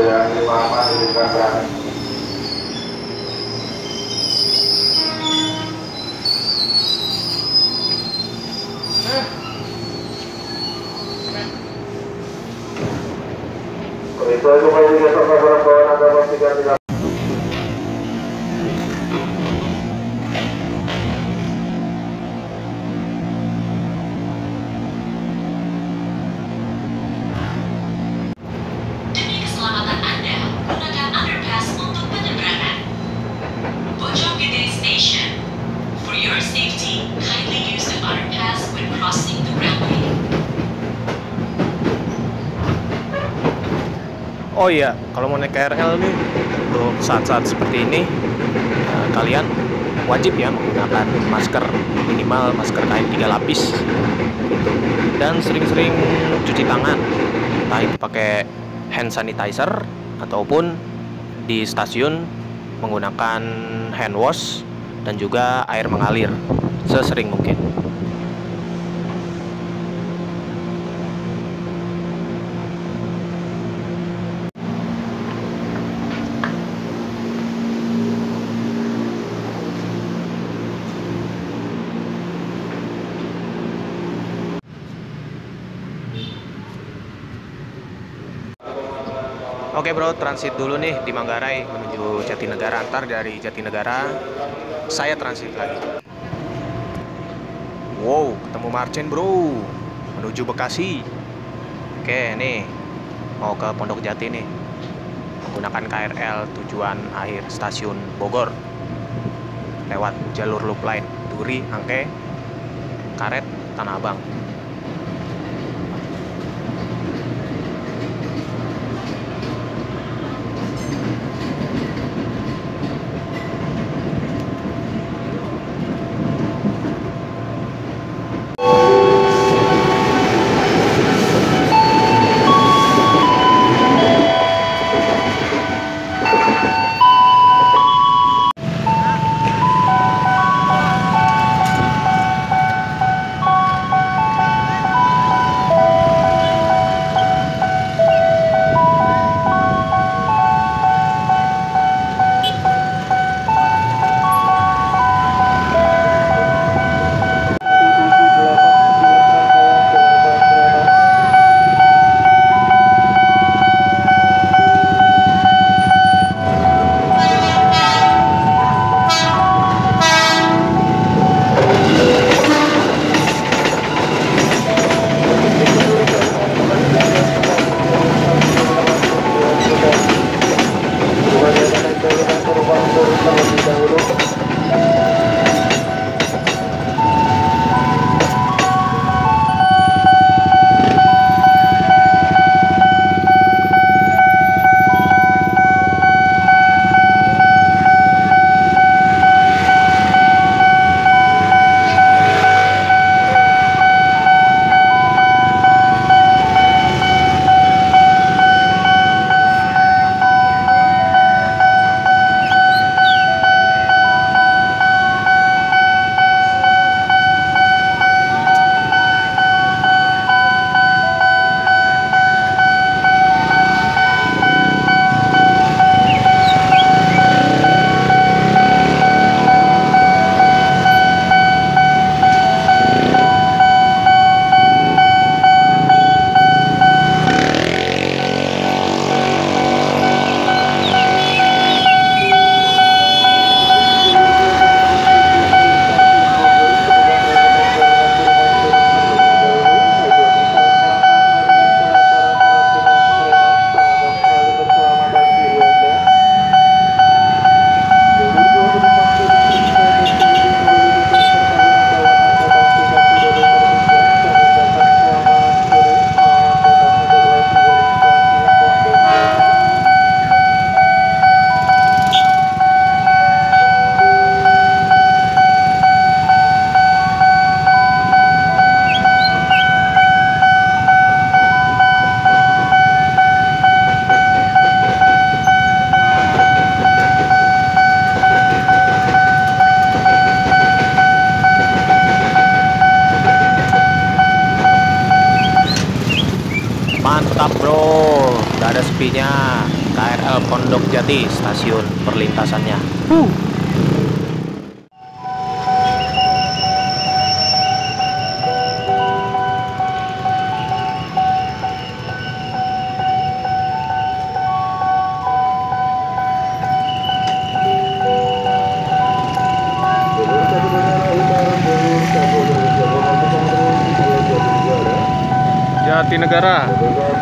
Demi keselamatan Anda, gunakan underpass untuk penyeberangan. Bojonggede Station. For your safety, kindly use the underpass when crossing the railway. Oh iya, kalau mau naik KRL nih untuk saat-saat seperti ini, kalian wajib ya menggunakan masker, minimal masker kain 3 lapis gitu. Dan sering-sering cuci tangan, entah itu pakai hand sanitizer ataupun di stasiun menggunakan hand wash dan juga air mengalir sesering mungkin. Oke bro, transit dulu nih di Manggarai menuju Jatinegara. Antar dari Jatinegara saya transit lagi. Wow, ketemu Marchen bro, menuju Bekasi. Oke nih, mau ke Pondok Jati nih, menggunakan KRL tujuan akhir stasiun Bogor, lewat jalur loop line Duri, Angke, Karet, Tanah Abang. KRL Pondok Jati, stasiun perlintasannya. Jatinegara.